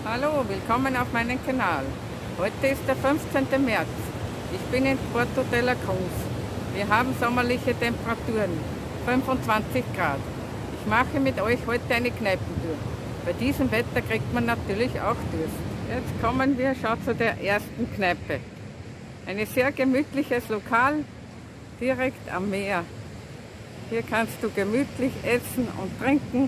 Hallo, willkommen auf meinem Kanal. Heute ist der 15. März. Ich bin in Porto de la Cruz. Wir haben sommerliche Temperaturen, 25 Grad. Ich mache mit euch heute eine Kneipentour. Bei diesem Wetter kriegt man natürlich auch Durst. Jetzt kommen wir schon zu der ersten Kneipe. Ein sehr gemütliches Lokal, direkt am Meer. Hier kannst du gemütlich essen und trinken.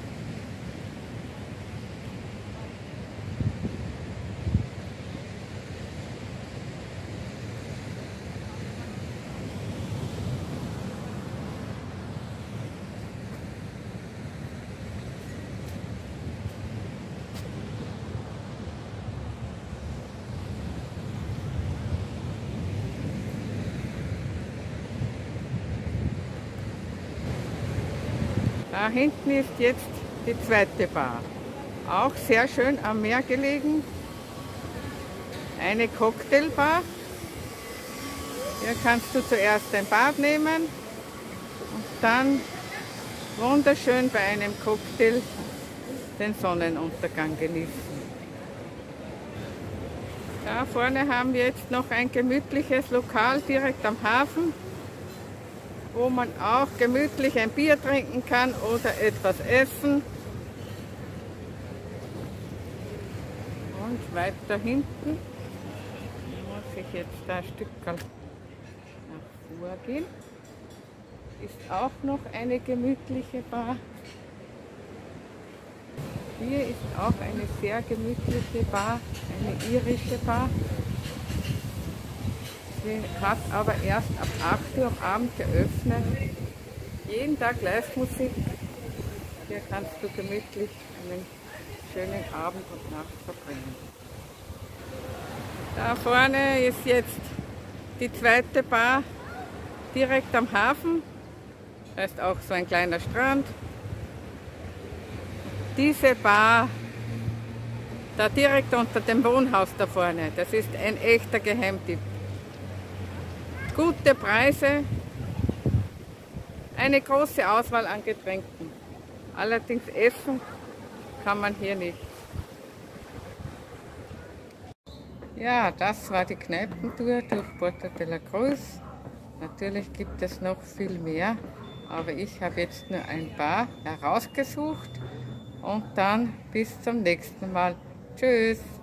Da hinten ist jetzt die zweite Bar. Auch sehr schön am Meer gelegen. Eine Cocktailbar. Hier kannst du zuerst ein Bad nehmen und dann wunderschön bei einem Cocktail den Sonnenuntergang genießen. Da vorne haben wir jetzt noch ein gemütliches Lokal direkt am Hafen, wo man auch gemütlich ein Bier trinken kann oder etwas essen. Und weiter hinten muss ich jetzt ein Stück nach vorgehen. Ist auch noch eine gemütliche Bar. Hier ist auch eine sehr gemütliche Bar, eine irische Bar. Sie hat aber erst ab 8 Uhr am Abend geöffnet. Jeden Tag Live-Musik. Hier kannst du gemütlich einen schönen Abend und Nacht verbringen. Da vorne ist jetzt die zweite Bar direkt am Hafen. Da ist auch so ein kleiner Strand. Diese Bar, da direkt unter dem Wohnhaus da vorne, das ist ein echter Geheimtipp. Gute Preise, eine große Auswahl an Getränken. Allerdings essen kann man hier nicht. Ja, das war die Kneipentour durch Porto de la Cruz. Natürlich gibt es noch viel mehr, aber ich habe jetzt nur ein paar herausgesucht und dann bis zum nächsten Mal. Tschüss!